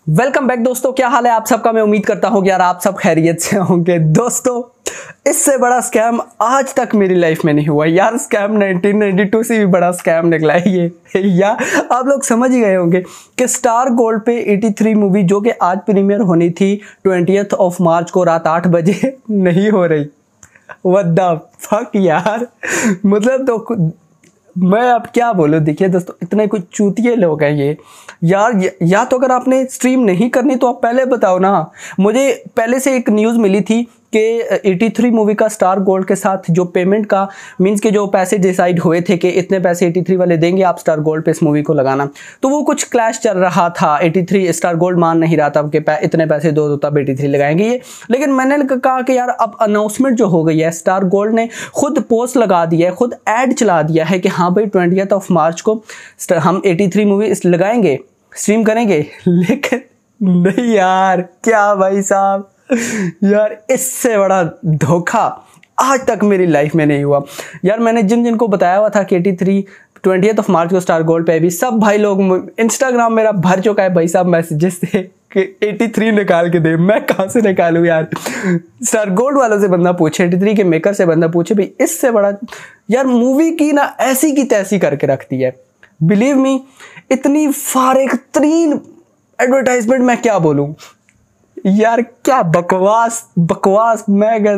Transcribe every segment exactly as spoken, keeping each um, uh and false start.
Welcome back दोस्तों, क्या हाल है आप सबका। मैं उम्मीद करता हूँ कि यार आप सब खैरियत से होंगे। दोस्तों, इससे बड़ा स्कैम आज तक मेरी लाइफ में नहीं हुआ यार। स्कैम नाइनटीन नाइंटी टू से भी बड़ा स्कैम निकला है ये। या आप लोग समझ ही गए होंगे कि स्टार गोल्ड पे तिरासी मूवी जो कि आज प्रीमियर होनी थी ट्वेंटियथ ऑफ मार्च को रात आठ बजे नहीं हो रही। व्हाट द फक यार, मतलब तो मैं अब क्या बोलूं। देखिए दोस्तों, इतने कुछ चूतिए लोग हैं ये यार। या तो अगर आपने स्ट्रीम नहीं करनी तो आप पहले बताओ ना। मुझे पहले से एक न्यूज़ मिली थी कि तिरासी मूवी का स्टार गोल्ड के साथ जो पेमेंट का मींस के जो पैसे डिसाइड हुए थे कि इतने पैसे तिरासी वाले देंगे आप स्टार गोल्ड पे इस मूवी को लगाना, तो वो कुछ क्लैश चल रहा था। तिरासी स्टार गोल्ड मान नहीं रहा था कि इतने पैसे दो दो तब तिरासी लगाएंगे ये। लेकिन मैंने कहा कि यार अब अनाउंसमेंट जो हो गई है, स्टार गोल्ड ने खुद पोस्ट लगा दिया है, खुद ऐड चला दिया है कि हाँ भाई ट्वेंटियथ ऑफ मार्च को हम तिरासी मूवी लगाएंगे, स्ट्रीम करेंगे। लेकिन नहीं यार, क्या भाई साहब यार, इससे बड़ा धोखा आज तक मेरी लाइफ में नहीं हुआ यार। मैंने जिन जिन को बताया हुआ था कि तिरासी ट्वेंटियथ ऑफ मार्च को स्टार गोल्ड पे भी, सब भाई लोग इंस्टाग्राम मेरा भर चुका है भाई साहब मैसेजेस से कि तिरासी निकाल के दे। मैं कहाँ से निकालूं यार। स्टार गोल्ड वालों से बंदा पूछे, तिरासी के मेकर से बंदा पूछे, भाई इससे बड़ा यार मूवी की ना ऐसी की तैसी करके रखती है। बिलीव मी, इतनी फारिग तरीन एडवर्टाइजमेंट मैं क्या बोलूं यार, क्या बकवास बकवास। मैं अगर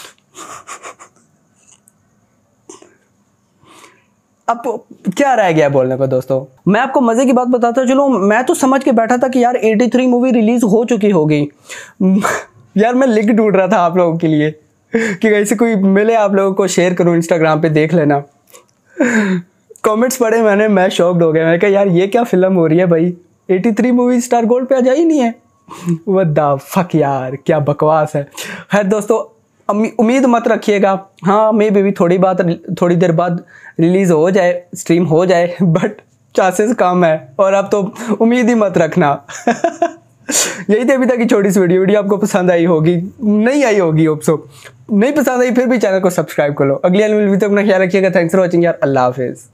अब क्या रह गया बोलने को दोस्तों। मैं आपको मजे की बात बताता चलो, मैं तो समझ के बैठा था कि यार तिरासी मूवी रिलीज हो चुकी होगी। यार मैं लिंक ढूंढ रहा था आप लोगों के लिए कि कैसे कोई मिले आप लोगों को शेयर करूं, इंस्टाग्राम पे देख लेना। कमेंट्स पढ़े मैंने, मैं शॉक्ड हो गया। मैंने कहा यार ये क्या फिल्म हो रही है भाई, तिरासी मूवी स्टार गोल्ड पे आ जा ही नहीं है। व्हाट द फक यार, क्या बकवास है। खैर दोस्तों, उम्मीद मत रखिएगा। हाँ मे भी थोड़ी बात थोड़ी देर बाद रिलीज हो जाए, स्ट्रीम हो जाए, बट चांसेस कम है। और अब तो उम्मीद ही मत रखना। यही थी अभी तक की छोटी सी वीडियो। वीडियो आपको पसंद आई होगी, नहीं आई होगी होप सो। नहीं पसंद आई फिर भी चैनल को सब्सक्राइब कर लो। अगली वाली वीडियो तक अपना ख्याल रखिएगा। थैंक्स फॉर वॉचिंग यार, अल्लाह हाफिज।